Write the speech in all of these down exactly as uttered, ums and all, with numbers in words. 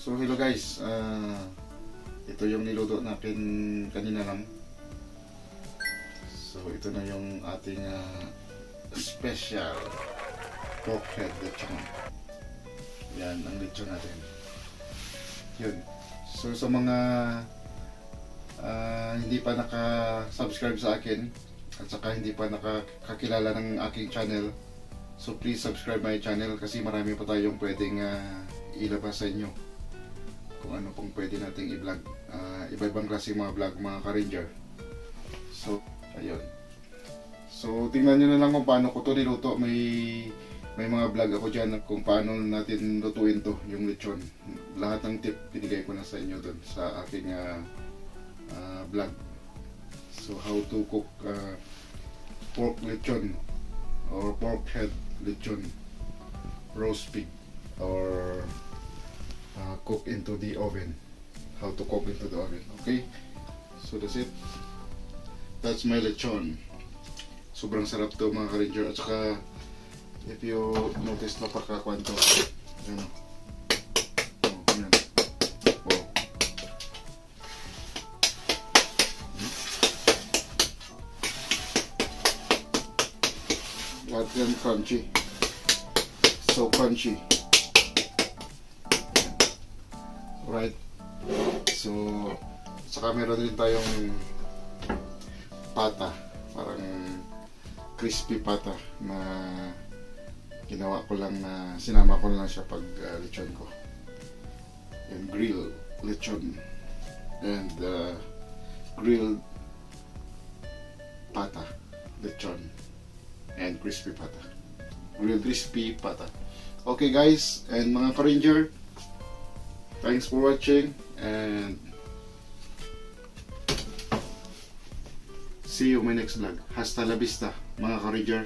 So hello guys, uh, ito yung niluto natin kanina lang. So ito na yung ating uh, special pork head lechon. Yan ang lechon natin. Yun. So sa mga uh, hindi pa naka-subscribe sa akin at saka hindi pa nakakakilala ng aking channel, so please subscribe my channel kasi marami pa tayong pwedeng uh, ilabas sa inyo kung ano pong pwede nating i-vlog, uh, iba-ibang klase mga vlog mga ka-ranger. So ayun, so tingnan nyo na lang kung paano ko to niluto. May may mga vlog ako dyan kung paano natin lutuin to, yung lechon. Lahat ng tip binigay ko na sa inyo dun sa aking uh, uh, vlog. So how to cook uh, pork lechon or pork head lechon, roast pig, or uh, cook into the oven. How to cook into the oven. Okay, so that's it. That's my lechon. Sobrang sarap to mga ka-ranger. At saka if you notice, napaka-kwan to. Yan o. Oh, yan. Oh. Lahat yan crunchy. So crunchy. Right. So saka meron din tayong pata, parang crispy pata na ginawa ko lang, na sinama ko lang siya pag uh, lechon ko. Yung grill lechon and uh, grilled pata lechon and crispy pata, grilled crispy pata. Okay guys, and mga ka-ranger, thanks for watching and see you in my next vlog. Hasta la vista mga ka-ranger.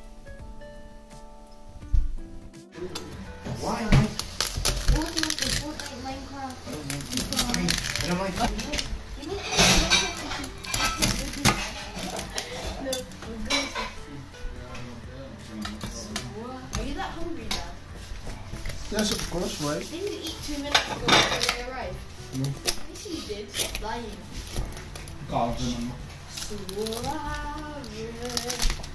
Why? What is the Fortnite Minecraft? I don't mind. You need to no, we're going to. Are you that hungry now? Yes, of course, right? Didn't you eat two minutes ago before they arrived? No. Yes, you did. Lying. God, I don't know. Suave.